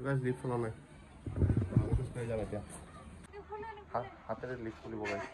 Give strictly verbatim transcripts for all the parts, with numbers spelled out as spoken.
Guys lift চলা নাই খোজকাঢ়ি যাম এতিয়া হাতেৰে লিফ্ট খুলিব গাইজ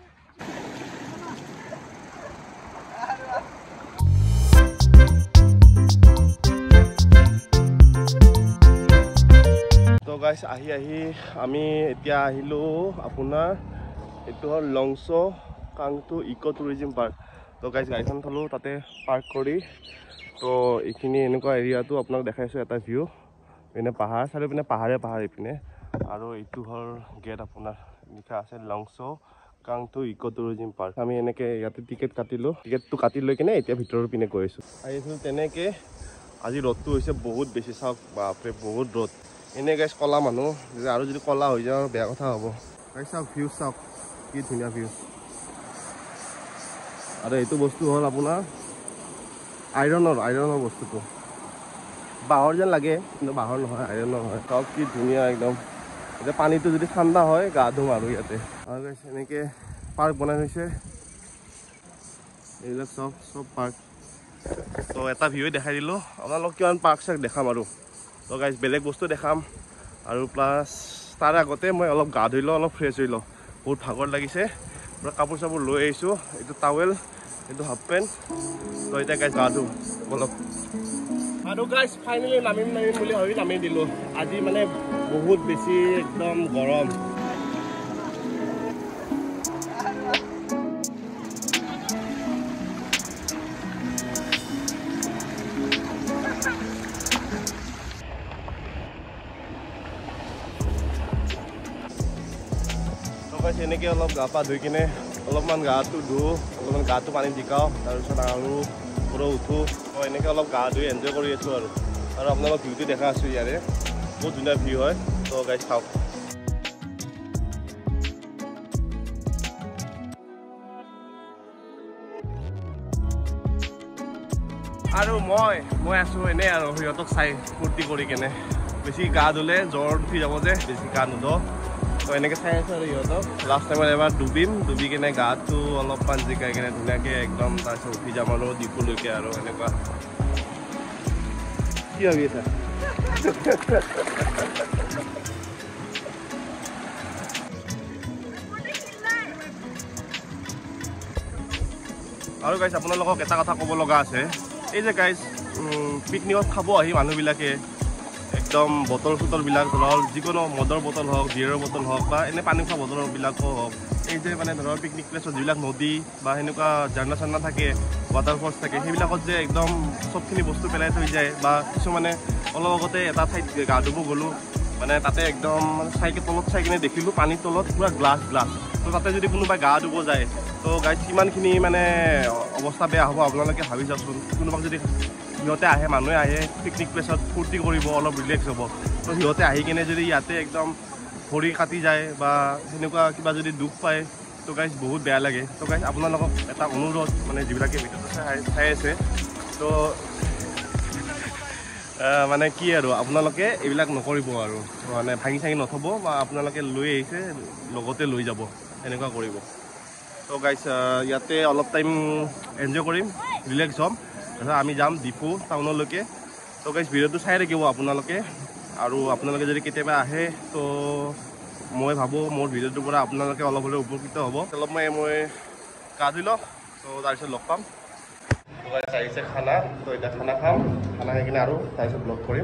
তো গাইজ আহি আহি আমি এতিয়া আহিলোঁ আপোনাৰ এইটো হ'ল লংচ কাংটু ইক' টুৰিজিম পাৰ্ক তো গাইজ গাড়ীখন থলোঁ তাতে পাৰ্ক কৰি তো এইখিনি এনেকুৱা এৰিয়াটো আপোনাক দেখাইছোঁ এটা ভিউ পিনে পাহাৰ চাৰিওপিনে পাহাৰে পাহাৰ এইপিনে আৰু এইটো হ'ল গেট আপোনাৰ লিখা আছে লংচ কাংটু ইক' টুৰিজিম পাৰ্ক আমি এনেকৈ ইয়াতে টিকেট কাটিলোঁ টিকেটটো কাটি লৈ কিনে এতিয়া ভিতৰৰ পিনে গৈ আছোঁ আহিছিলোঁ তেনেকৈ আজি ৰ'দটো হৈছে বহুত বেছি চাওক বাপৰে বহুত ৰ'দ এনে গাইজ কলা মানুহ যে আৰু যদি কলা হৈ যায় বেয়া কথা হ'ব গাইজ চাওক ভিউ চাওক কি ধুনীয়া ভিউ আৰু এইটো বস্তু হ'ল আপোনাৰ আইৰণৰ আইৰণৰ বস্তুটো বাঁহৰ যেন লাগে কিন্তু বাঁহৰ নহয় আইৰণৰ হয় চাওক কি ধুনীয়া একদম এতিয়া পানীটো যদি ঠাণ্ডা হয় গা ধুম আৰু ইয়াতে আৰু গাইজ এনেকৈ পাৰ্ক বনাই থৈছে এইবিলাক চব চব পাৰ্ক তো এটা ভিউ দেখাই দিলোঁ আপোনালোক কিমান পাৰ্ক চাৰ্ক দেখাম আৰু তো গাইজ বেলেগ বস্তু দেখাম আৰু প্লাছ তাৰ আগতে মই অলপ গা ধুই লওঁ অলপ ফ্ৰেছ হৈ লওঁ বহুত ভাগৰ লাগিছে পূৰা কাপোৰ চাপোৰ লৈ আহিছোঁ এইটো টাৱেল এইটো হাফ পেণ্ট তো এতিয়া গাইজ গা ধুওঁ অলপ আৰু গাইজ ফাইনেলি নামিম নামিম বুলি ভাবি নামি দিলোঁ আজি মানে বহুত বেছি একদম গৰম এনেকৈ অলপ গা পা ধুই কিনে অলপমান গাটো ধুওঁ অলপমান গাটো পানী জিকাওঁ তাৰপিছত আৰু পুৰা উঠোঁ তো এনেকৈ অলপ গা ধুই এনজয় কৰি আছোঁ আৰু আৰু আপোনালোক ভিউটো দেখা আছোঁ ইয়াৰে বহুত ধুনীয়া ভিউ হয় তো গাইজ চাওক আৰু মই মই আছোঁ এনেই আৰু সিহঁতক চাই ফূৰ্তি কৰি কেনে বেছি গা ধুলে জ্বৰ উঠি যাব যে বেছি গা নুধো তো এনেকৈ চাই আছোঁ আৰু সিহঁতক লাষ্ট টাইমত এবাৰ ডুবিম ডুবি কিনে গাটো অলপমান জিকাই কিনে ধুনীয়াকৈ একদম তাৰপিছত উঠি যাম আৰু ডিপুলৈকে আৰু এনেকুৱা কি ভাবি আছা আৰু গাইজ আপোনালোকক এটা কথা ক'ব লগা আছে এই যে গাইজ পিকনিকত খাব আহি মানুহবিলাকে একদম বটল চটলবিলাক ধৰক যিকোনো মদৰ বটল হওক বিয়েৰৰ বটল হওক বা এনে পানী খোৱা বটলবিলাকো হওক এই যে মানে ধৰক পিকনিক প্লেচত যিবিলাক নদী বা সেনেকুৱা ঝাৰ্ণা চাৰ্ণা থাকে ৱাটাৰফলছ থাকে সেইবিলাকত যে একদম চবখিনি বস্তু পেলাই থৈ যায় বা কিছুমানে অলপ আগতে এটা ঠাইত গা ধুব গ'লোঁ মানে তাতে একদম চাইকে তলত চাই কিনে দেখিলোঁ পানীৰ তলত পূৰা গ্লাছ গ্লাছ তো তাতে যদি কোনোবাই গা ধুব যায় তো গাইজ কিমানখিনি মানে অৱস্থা বেয়া হ'ব আপোনালোকে ভাবি চাওকচোন কোনোবাক যদি সিহঁতে আহে মানুহে আহে পিকনিক প্লেচত ফূৰ্তি কৰিব অলপ ৰিলেক্স হ'ব তো সিহঁতে আহি কিনে যদি ইয়াতে একদম ভৰি কাটি যায় বা সেনেকুৱা কিবা যদি দুখ পায় তো গাইজ বহুত বেয়া লাগে তো গাইজ আপোনালোকক এটা অনুৰোধ মানে যিবিলাকে ভিডিঅ'টো চাই চাই আছে তো মানে কি আৰু আপোনালোকে এইবিলাক নকৰিব আৰু মানে ভাঙি চাঙি নথ'ব বা আপোনালোকে লৈ আহিছে লগতে লৈ যাব এনেকুৱা কৰিব তো গাইজ ইয়াতে অলপ টাইম এনজয় কৰিম ৰিলেক্স হ'ম তাৰপিছত আমি যাম ডিপু টাউনলৈকে তো গাইজ ভিডিঅ'টো চাই থাকিব আপোনালোকে আৰু আপোনালোকে যদি কেতিয়াবা আহে তো মই ভাবোঁ মোৰ ভিডিঅ'টোৰ পৰা আপোনালোকে অলপ হ'লেও উপকৃত হ'ব অলপ মই মই গা ধুই লওঁ তো তাৰপিছত লগ পাম তো গাইজ আহিছে খানা তো এতিয়া খানা খাম খানা খাই কিনে আৰু তাৰপিছত ব্লগ কৰিম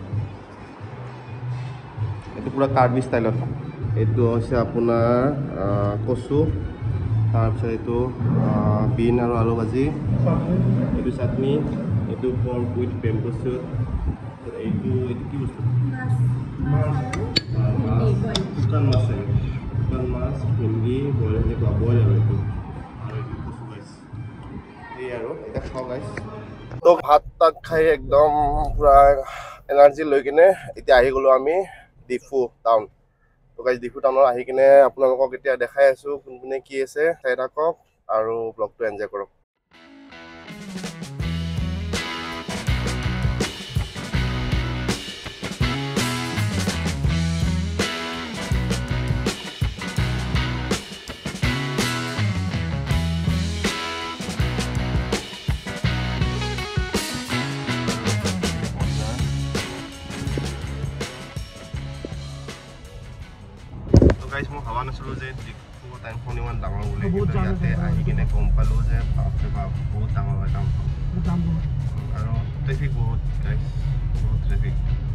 এইটো পূৰা কাৰ্বি ষ্টাইলত এইটো হৈছে আপোনাৰ কচু তাৰপিছত এইটো বিন আৰু আলু ভাজি এইটো চাটনি এইটো পৰ্ক উইথ বেম্বু চুট এইটো এইটো কি বস্তু মাছ শুকান মাছ শুকান মাছ ভেন্দি বইল এনেকুৱা বইল আৰু এইটো আৰু এইটো কচু গাইছ এই আৰু এতিয়া খাওঁ গাইছ তো ভাত তাত খাই একদম পূৰা এনাৰ্জি লৈ কিনে এতিয়া আহি গ'লোঁ আমি ডিফু টাউন তো গাইজ ডিফু টাউনত আহি কিনে আপোনালোকক এতিয়া দেখাই আছোঁ কোন কোনে কি আছে চাই থাকক আৰু ব্লগটো এনজয় কৰক গাইছ মই ভাবা নাছিলোঁ যে ডিফু টাইমখন ইমান ডাঙৰ বুলি কিন্তু ইয়াতে আহি কিনে গম পালোঁ যে বাপৰে বাপ বহুত ডাঙৰ হয় টাউনখন আৰু ট্ৰেফিক বহুত গাইছ বহুত ট্ৰেফিক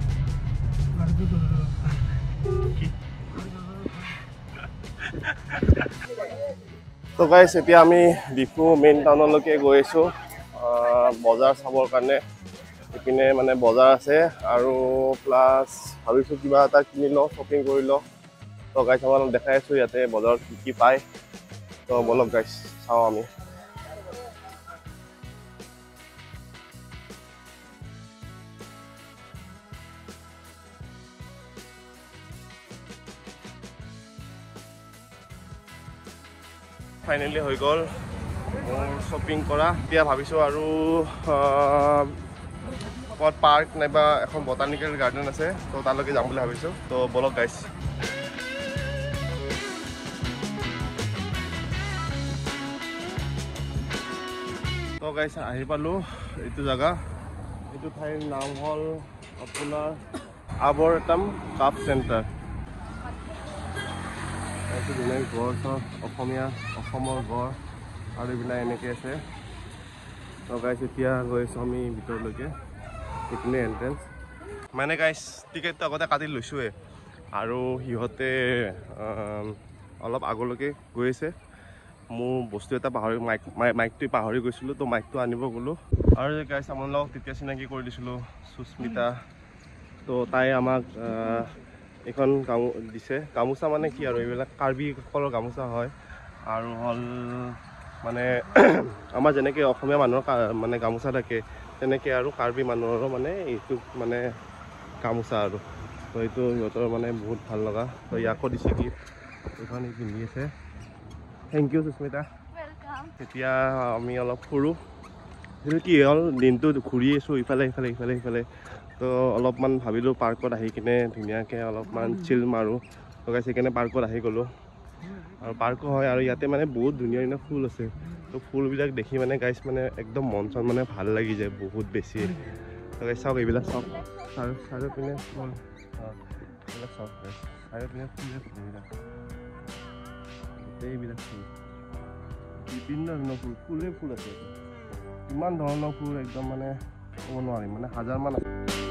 তো গাইছ এতিয়া আমি ডিফু মেইন টাউনলৈকে গৈ আছোঁ বজাৰ চাবৰ কাৰণে ইপিনে মানে বজাৰ আছে আৰু প্লাছ ভাবিছোঁ কিবা এটা কিনি লওঁ শ্বপিং কৰি লওঁ তো গাইছ আমাক দেখাই আছোঁ ইয়াতে বজাৰত কি কি পায় তো বলক গাইছ চাওঁ আমি ফাইনেলি হৈ গ'ল মোৰ শ্বপিং কৰা এতিয়া ভাবিছোঁ আৰু ক'ত পাৰ্ক নাইবা এখন বটানিকেল গাৰ্ডেন আছে তো তালৈকে যাম বুলি ভাবিছোঁ তো বলক গাইছ তো গাইছ আহি পালোঁ এইটো জেগা এইটো ঠাইৰ নাম হ'ল আপোনাৰ আৰ্বৰেটাম ক্ৰাফ্ট চেণ্টাৰ এইটো ধুনীয়া গড় চৰ অসমীয়া অসমৰ গড় আৰু এইবিলাক এনেকৈ আছে তো গাইছ এতিয়া গৈ আছোঁ আমি ভিতৰলৈকে এইপিনে এণ্ট্ৰেঞ্চ মানে গাইছ টিকেটটো আগতে কাটি লৈছোঁৱে আৰু সিহঁতে অলপ আগলৈকে গৈ আছে মোৰ বস্তু এটা পাহৰি মাইক মাইকটো পাহৰি গৈছিলোঁ তো মাইকটো আনিব গ'লোঁ আৰু যে গাইছ আমাৰ লগত তেতিয়া চিনাকি কৰি দিছিলোঁ সুস্মিতা তো তাই আমাক এখন গামো দিছে গামোচা মানে কি আৰু এইবিলাক কাৰ্বিসকলৰ গামোচা হয় আৰু হ'ল মানে আমাৰ যেনেকৈ অসমীয়া মানুহৰ মানে গামোচা থাকে তেনেকৈ আৰু কাৰ্বি মানুহৰো মানে এইটো মানে গামোচা আৰু তো এইটো সিহঁতৰ মানে বহুত ভাল লগা তো ইয়াকো দিছে কি এইখন পিন্ধি আছে থেংক ইউ সুস্মিতা এতিয়া আমি অলপ ফুৰোঁ কিন্তু কি হ'ল দিনটো ঘূৰি আছোঁ ইফালে ইফালে ইফালে সিফালে তো অলপমান ভাবিলোঁ পাৰ্কত আহি কিনে ধুনীয়াকৈ অলপমান চিল মাৰোঁ তো গাইছ সেইকাৰণে পাৰ্কত আহি গ'লোঁ আৰু পাৰ্কো হয় আৰু ইয়াতে মানে বহুত ধুনীয়া ধুনীয়া ফুল আছে তো ফুলবিলাক দেখি মানে গাইছ মানে একদম মন চন মানে ভাল লাগি যায় বহুত বেছি তো গাইছ চাওক এইবিলাক চাওক চাৰ চাৰিও পিনে ফুল অঁ এইবিলাক চাওক গাইছ চাৰিও পিনে ফুলে ফুলবিলাক গোটেইবিলাক ফুল বিভিন্ন ধৰণৰ ফুল ফুলেই ফুল আছে ইমান ধৰণৰ ফুল একদম মানে ক'ব নোৱাৰিম মানে হাজাৰমান আছে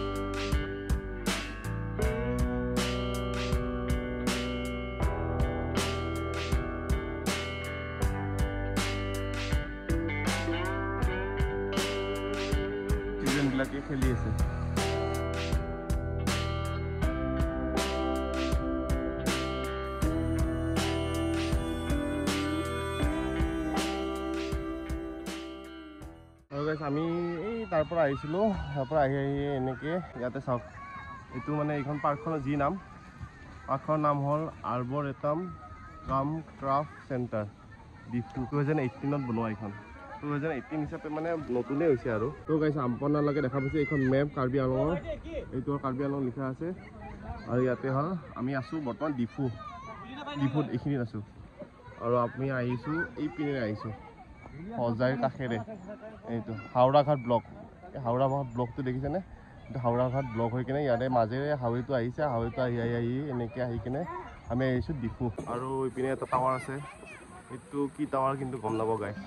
চিলড্ৰেনবিলাকে খেলি আছে আমি এই তাৰ পৰা আহিছিলোঁ তাৰ পৰা আহি আহি এনেকৈ ইয়াতে চাওক এইটো মানে এইখন পাৰ্কখনৰ যি নাম পাৰ্কখনৰ নাম হ'ল arboretum cum craft centre Diphu two thousand এইটিনত বনোৱা এইখন টু থাউজেণ্ড এইটিন হিচাপে মানে নতুনেই হৈছে আৰু তো গাইছ আপোনালোকে দেখা পাইছে এইখন মেপ কাৰ্বি আংলঙৰ এইটো কাৰ্বি আংলং লিখা আছে আৰু ইয়াতে হ'ল আমি আছোঁ বৰ্তমান ডিফু ডিফুত এইখিনিত আছোঁ আৰু আমি আহিছোঁ এই পিনে আহিছোঁ হজাইৰ কাষেৰে এইটো হাওৰাঘাট ব্লক এই হাওৰাঘাট ব্লকটো দেখিছেনে এইটো হাওৰাঘাট ব্লক হৈ কিনে ইয়াতে মাজেৰে হাৱৈটো আহিছে হাৱৈটো আহি আহি আহি এনেকৈ আহি কিনে আমি আহিছোঁ ডিফু আৰু ইপিনে এটা টাৱাৰ আছে এইটো কি টাৱাৰ কিন্তু গম নাপাব গাইছ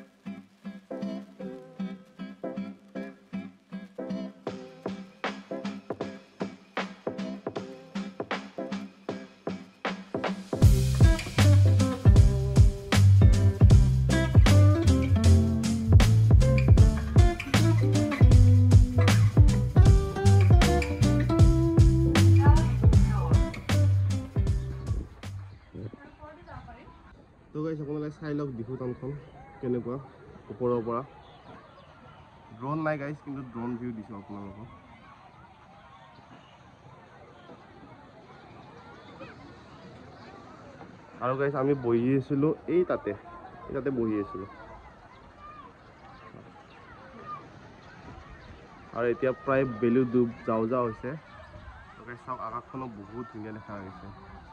তো গাইছ আপোনালোকে চাই লওক ডিফু টাউনখন কেনেকুৱা ওপৰৰ পৰা ড্ৰোন নাই গাইছ কিন্তু ড্ৰোন ভিউ দিছোঁ আপোনালোকক আৰু গাইছ আমি বহি আছিলোঁ এই তাতে এই তাতে বহি আছিলোঁ আৰু এতিয়া প্ৰায় বেলু ডুব যাওঁ যাওঁ হৈছে গাইছ চাওক আকাশখনো বহুত ধুনীয়া দেখা গৈছে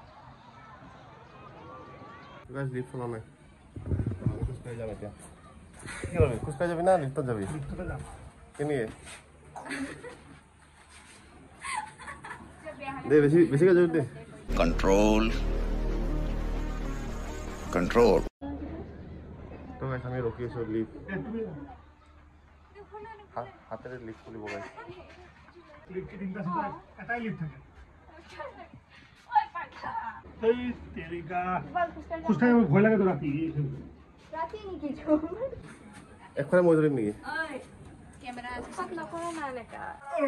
গাইছ লিফ্ট চলা নাই খোজকাঢ়ি যাম এতিয়া কি কৰিবি খোজকাঢ়ি যাবি না লিফ্টত যাবি কেনেকৈ দে বেছি বেছিকৈ যাবি দে কণ্ট্ৰল control. তো গাইছ আমি ৰখি আছো লিফ্ট হাতেৰে লিফ্ট খুলিব গাইছ লিফ্ট তিনটা সিটা এটাই লিফ্ট থাকে এই তেৰিকা খুস্তাই ভয় লাগে তো ৰাতি ৰাতি নেকি এখনে মই ধৰিম নেকি ঐ কেমেৰা পাত নকৰা না এনেকা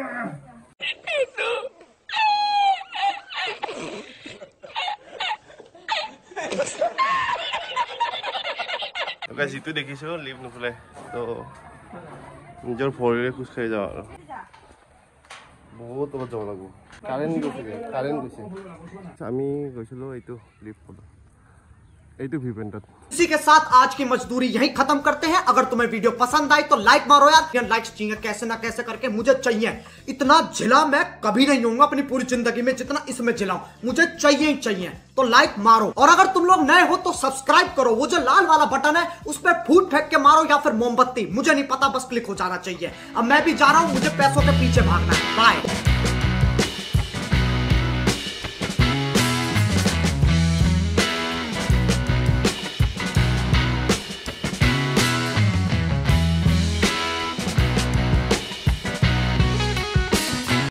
গাইছ যিটো দেখিছো লিফ্ট নুখুলে তো নিজৰ ভৰিৰে খোজ কাঢ়ি যাওঁ আৰু বহুত তলত যাব লাগিব কাৰেণ্ট গৈছে কাৰেণ্ট গৈছে আমি গৈছিলোঁ এইটো লিফ্ট এইটো ভিউ পইণ্টত इसी के साथ आज की मजदूरी यहीं खत्म करते हैं। अगर तुम्हें वीडियो पसंद आई तो लाइक मारो यार, लाइक्स चाहिए कैसे ना कैसे करके मुझे चाहिए। इतना झिला मैं कभी नहीं होऊंगा अपनी पूरी जिंदगी में जितना इसमें झिलाऊं, मुझे चाहिए ही चाहिए। तो लाइक मारो और अगर तुम लोग नए हो तो सब्सक्राइब करो, वो जो लाल वाला बटन है उस पर फूट फेंक के मारो या फिर मोमबत्ती, मुझे नहीं पता, बस क्लिक हो जाना चाहिए। अब मैं भी जा रहा हूं, मुझे पैसों के पीछे भागना है। बाय।